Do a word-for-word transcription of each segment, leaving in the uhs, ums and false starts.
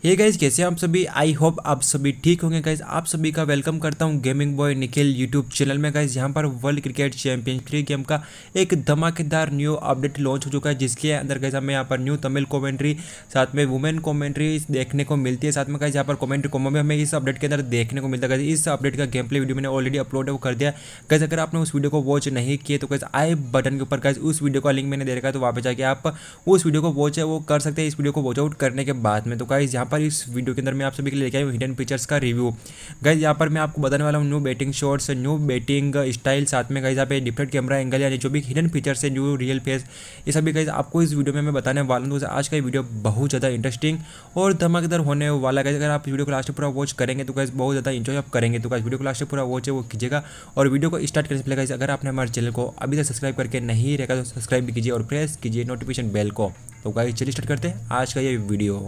Hey guys, कैसे हैं आप सभी। आई होप आप सभी ठीक होंगे गाइज। आप सभी का वेलकम करता हूं gaming boy Nikhil YouTube channel में गाइज। यहां पर world cricket champion three game का एक धमाकेदार न्यू अपडेट लॉन्च हो चुका है, जिसके अंदर गाइज हमें यहां पर न्यू तमिल कमेंट्री, साथ में वुमेन कमेंट्री देखने को मिलती है। साथ में गाइज यहां पर कमेंट्री कॉम्बो में हमें इस अपडेट के अंदर देखने को मिलता है गाइज। इस अपडेट का गेम प्ले वीडियो मैंने ऑलरेडी अपलोड है, वो कर दिया गाइज। अगर आपने उस वीडियो को वॉच नहीं किए तो गाइज आई बटन के ऊपर गाइज उस वीडियो का लिंक मैंने दे रखा है, तो वहाँ पे जाके आप उस वीडियो को वॉच है वो कर सकते हैं, इस वीडियो को वॉच आउट करने के बाद में। तो गाइज यहाँ पर इस वीडियो के अंदर मैं आप सभी के लिए लेके आया हूँ हिडन फीचर्स का रिव्यू। गाइज यहाँ पर मैं आपको बताने वाला हूँ new batting shots, new batting style, साथ में गाइज यहाँ पे डिफरेंट कैमरा एंगल, यानी जो भी हिडन फीचर्स है, न्यू रियल फेस, ये सभी गाइज आपको इस वीडियो में मैं बताने वाला हूँ। तो आज का ये वीडियो बहुत ज़्यादा इंटरेस्टिंग और धमाकेदार होने वाला है। अगर आप वीडियो को लास्ट पूरा वॉच करेंगे तो गाइज बहुत ज़्यादा इंजॉय आप करेंगे। तो गाइज वीडियो को लास्ट पूरा वॉच है वो कीजिएगा। और वीडियो को स्टार्ट करने से पहले गाइज अगर आपने हमारे चैनल को अभी तक सब्सक्राइब करके नहीं रखा तो सब्सक्राइब भी कीजिए और प्रेस कीजिए नोटिफिकेशन बेल को। तो गाइज चलिए स्टार्ट करते हैं आज का ये वीडियो।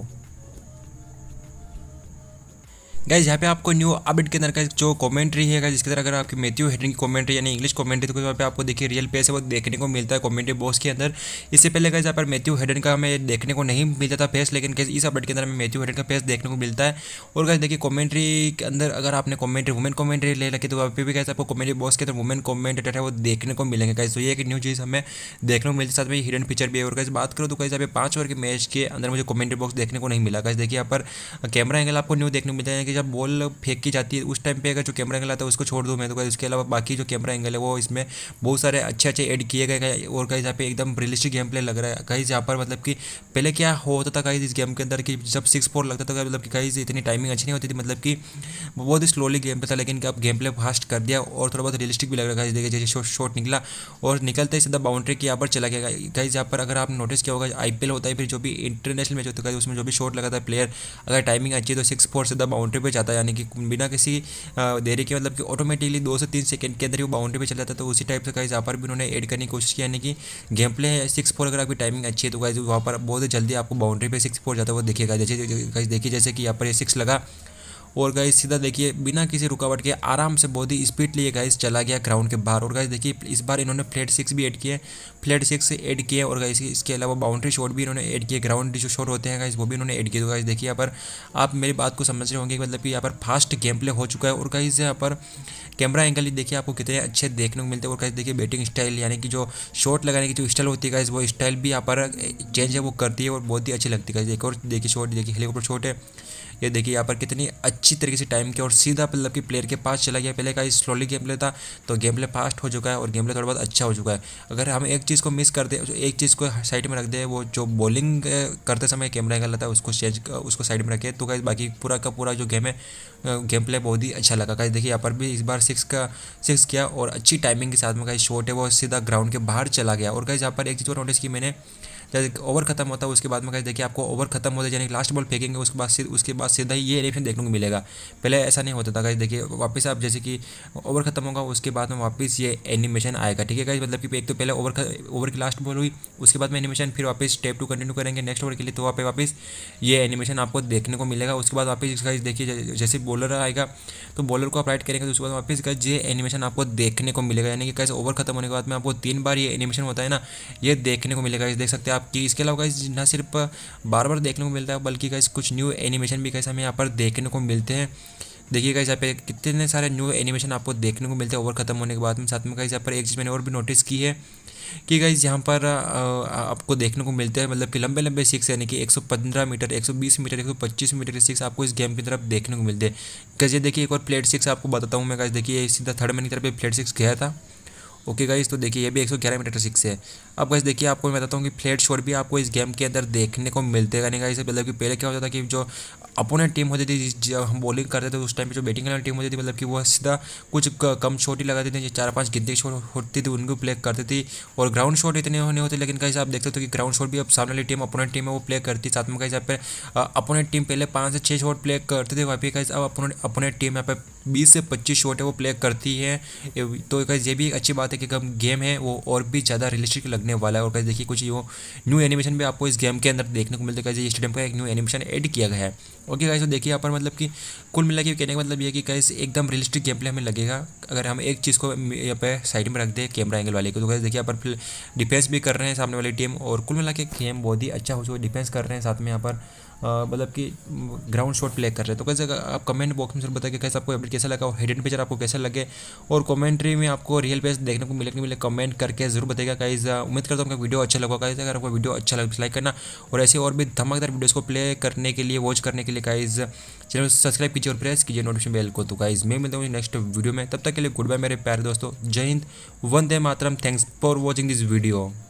गाइज यहाँ पे आपको न्यू अपडेट के अंदर का जो कमेंट्री है गाइज, इसके अंदर अगर आपकी मैथ्यू हेडन की कमेंट्री यानी इंग्लिश कमेंट्री, तो वहाँ पे आपको देखिए रियल पेस है वो देखने को मिलता है कमेंट्री बॉक्स के अंदर। इससे पहले गाइज यहाँ पर मैथ्यू हेडन का हमें देखने को नहीं मिलता था फेस, लेकिन गाइज इस अपडेट के अंदर हमें मैथ्यू हेडन का फेस देखने को मिलता है। और गाइज देखिए कमेंट्री के अंदर अगर आपने कमेंट्री वुमेन कमेंट्री ले रखी तो वहाँ पे भी गाइज आपको कमेंट्री बॉक्स के अंदर वुमेन कमेंटेटर है वो देखने को मिलेंगे गाइज। तो ये एक न्यू चीज़ हमें देखने को मिलती है, साथ में हिडन फीचर भी है। और गाइज बात करो तो गाइज यहाँ पे पाँच ओवर के मैच के अंदर मुझे कमेंट्री बॉक्स देखने को नहीं मिला गाइज। देखिए यहाँ पर कैमरा एंगल आपको न्यू देखने को मिलता है कि जब बॉल की जाती है उस टाइम पे अगर जो कैमरा एंगल आता है उसको छोड़ दूँ मैं, तो इसके अलावा बाकी जो कैमरा एंगल है वो इसमें बहुत सारे अच्छे अच्छे ऐड किए गए हैं। और गाइस यहाँ पे एकदम रियलिस्टिक गेम प्ले लग रहा है गाइस। यहाँ पर मतलब कि पहले क्या होता था गाइस इस गेम के अंदर कि जब सिक्स फोर लगता था मतलब कि गाइस इतनी टाइमिंग अच्छी नहीं होती थी, मतलब कि बहुत ही स्लोली गेम पे था, लेकिन अब गेम प्ले फास्ट कर दिया और थोड़ा बहुत रियलिस्टिक भी लग रहा है गाइस। देखिए जैसे शॉट निकला और निकलते ही सीधा बाउंड्री के यहाँ पर चला गया गाइस। यहाँ पर अगर आप नोटिस किया होगा आईपीएल होता है, फिर जो भी इंटरनेशनल मैच होता है उसमें जो भी शॉट लगाता है प्लेयर, अगर टाइमिंग अच्छी है तो सिक्स फोर सीधा बाउंड्री पे जाता है, यानी कि बिना किसी देरी के, मतलब कि ऑटोमेटिकली दो से तीन सेकंड के अंदर ही वो बाउंड्री पे चला जाता है। तो उसी टाइप से गाइस यहाँ पर भी उन्होंने ऐड करने की कोशिश की, यानी कि गेम प्ले है सिक्स फोर अगर आपकी टाइमिंग अच्छी है तो गाइस वहाँ पर बहुत जल्दी आपको बाउंड्री पे सिक्स फोर जाता है वो देखिएगा। जैसे गाइस देखिए जैसे कि यहाँ पर ये सिक्स लगा और गाइस सीधा देखिए बिना किसी रुकावट के आराम से बहुत ही स्पीड लिए गाइस चला गया ग्राउंड के बाहर। और गाइस देखिए इस बार इन्होंने फ्लैट सिक्स भी ऐड किए फ्लैट सिक्स ऐड किए और गाइस इसके अलावा बाउंड्री शॉट भी इन्होंने ऐड किए, ग्राउंड जो शॉट होते हैं गाइस वो भी इन्होंने ऐड किए। तो गाइस देखिए यहाँ पर आप मेरी बात को समझ रहे होंगे, मतलब कि यहाँ पर फास्ट गेम प्ले हो चुका है। और गाइस यहाँ पर कैमरा एंगल ही देखिए आपको कितने अच्छे देखने को मिलते हैं। और गाइस देखिए बैटिंग स्टाइल, यानी कि जो शॉट लगाने की जो स्टाइल होती है गाइस वो स्टाइल भी यहाँ पर चेंज है वो करती है और बहुत ही अच्छी लगती है गाइस। देखिए और देखिए शॉट, देखिए हेलीकॉप्टर शॉट है ये देखिए यहाँ पर कितनी अच्छी तरीके से टाइम किया और सीधा मतलब कि प्लेयर के पास चला गया। पहले का स्लोली गेम प्ले था तो गेम प्ले फास्ट हो चुका है और गेम प्ले थोड़ा बहुत अच्छा हो चुका है। अगर हम एक चीज़ को मिस कर दे, एक चीज़ को साइड में रख दे, वो जो बॉलिंग करते समय कैमरा एंगल आता है उसको चेंज उसको साइड में रखे, तो गाइस बाकी पूरा का पूरा जो गेम है गेम प्ले बहुत ही अच्छा लगा गाइस। देखिए यहाँ पर भी इस बार सिक्स का सिक्स किया और अच्छी टाइमिंग के साथ में गाइस शॉट है वो सीधा ग्राउंड के बाहर चला गया। और गाइस यहाँ पर एक चीज़ और नोटिस की मैंने, जब ओवर खत्म होता है उसके बाद में गाइस देखिए आपको ओवर खत्म होता है यानी लास्ट बॉल फेंकेंगे उसके बाद उसके बाद सीधा ही ये एनिमेशन देखने को मिलेगा। पहले ऐसा नहीं होता था गाइस। देखिए वापस आप जैसे कि ओवर खत्म होगा उसके बाद में वापस ये एनिमेशन आएगा, ठीक है गाइस। मतलब कि एक तो पहले ओवर ओवर की लास्ट बॉल हुई उसके बाद में एनिमेशन, फिर वापस स्टेप टू कंटिन्यू करेंगे नेक्स्ट ओवर के लिए तो वहाँ पे वापस ये एनिमेशन आपको देखने को मिलेगा। उसके बाद वापस गाइस देखिए जैसे बॉलर आएगा तो बॉलर को आप राइट करेंगे तो उसके बाद वापस गाइस ये एनिमेशन आपको देखने को मिलेगा, यानी कि गाइस ओवर खत्म होने के बाद में आपको तीन बार ये एनिमेशन होता है ना, ये देखने को मिलेगा। देख सकते हैं आप कि इसके अलावा गाइस ना सिर्फ बार बार देखने को मिलता है बल्कि गाइस कुछ न्यू एनिमेशन भी गाइस हमें यहाँ पर देखने को मिलते हैं। देखिए गाइस यहाँ पे कितने सारे न्यू एनिमेशन आपको देखने को मिलते हैं ओवर खत्म होने के बाद में। साथ में गाइस यहाँ पर एक चीज़ मैंने और भी नोटिस की है कि गाइस यहाँ पर आपको देखने को मिलते हैं मतलब कि लंबे लंबे सिक्स, यानी कि एक सौ पंद्रह मीटर, एक सौ बीस मीटर, एक सौ पच्चीस मीटर के सिक्स आपको इस गेम की तरफ देखने को मिलते हैं। गाइस ये देखिए एक और प्लेट सिक्स आपको बताता हूँ मैं गाइस। देखिए सीधा थर्ड मैन की तरफ प्लेट सिक्स गया था। ओके गाइस तो देखिए ये भी एक सौ ग्यारह मीटर सिक्स है। अब गाइस देखिए आपको मैं बताता हूँ कि फ्लैट शॉट भी आपको इस गेम के अंदर देखने को मिलते हैं। गाइस मतलब कि पहले क्या होता था कि जो अपोनेंट टीम होती थी जब हम बॉलिंग करते थे उस टाइम पे जो बैटिंग वाली टीम होती थी मतलब कि वो सीधा कुछ कम शॉट ही लगाती थी, चार पांच गिनती शॉट होती थी उनको प्ले करती थी और ग्राउंड शॉट इतने नहीं होते। लेकिन गाइस आप देखते हो कि ग्राउंड शॉट भी अब सामने वाली टीम अपोनेंट टीम है वो प्ले करती। साथ में गाइस यहाँ पे अपोनेंट टीम पहले पाँच से छः शॉट प्ले करते थे, वहाँ पे गाइस अब अपोनेंट अपोनेंट टीम यहाँ पे बीस से पच्चीस शॉट है वो प्ले करती है। तो गाइस ये भी एक अच्छी बात है कि गेम है वो और भी ज़्यादा रियलिस्टिक लगने वाला है। और गाइस देखिए कुछ वो न्यू एनिमेशन भी आपको इस गेम के अंदर देखने को मिलते हैं गाइस। ये स्टेडियम का एक न्यू एनिमेशन ऐड किया गया है। ओके गाइस तो देखिए यहाँ पर मतलब कि कुल मिला के कहने का मतलब ये है कि गाइस एकदम रियलिस्टिक गेम प्ले हमें लगेगा अगर हम एक चीज़ को यहाँ पे साइड में रख दें कैमरा एंगल वाले को। तो गाइस देखिए यहाँ पर डिफेंस भी कर रहे हैं सामने वाली टीम और कुल मिला के गेम बहुत ही अच्छा हो चुका है। डिफेंस कर रहे हैं साथ में यहाँ पर मतलब कि ग्राउंड शॉट प्ले कर रहे हैं। तो कैसे आप कमेंट बॉक्स में जरूर बताइए कैसे आपको अपडेट कैसा लगा और हिडन पिचर आपको कैसा लगे, और कमेंट्री में आपको रियल पेस देखने को मिले कि मिले कमेंट करके जरूर बताइएगा गाइस। उम्मीद करता हूँ आपका वीडियो अच्छा लगा गाइस। अगर आपको वीडियो अच्छा लगे लाइक करना, और ऐसे और भी धमाकेदार वीडियोस को प्ले करने के लिए, वॉच करने के लिए गाइस चैनल सब्सक्राइब कीजिए और प्रेस कीजिए नोटिफिकेशन बेल को। तो गाइस मैं मिलता हूँ नेक्स्ट वीडियो में, तब तक के लिए गुड बाय मेरे प्यारे दोस्तों, जय हिंद, वंदे मातरम, thanks for watching this video.